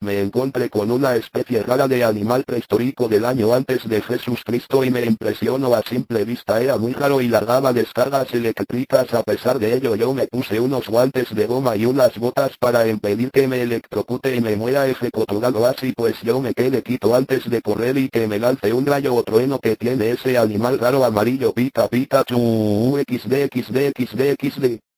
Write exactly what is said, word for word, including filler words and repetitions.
Me encontré con una especie rara de animal prehistórico del año antes de Jesús Cristo y me impresionó a simple vista. Era muy raro y largaba descargas eléctricas. A pesar de ello yo me puse unos guantes de goma y unas botas para impedir que me electrocute y me muera ejecutado así, pues yo me quedé quieto antes de correr y que me lance un rayo o trueno que tiene ese animal raro amarillo. Pica Pikachu. xd xd xd xd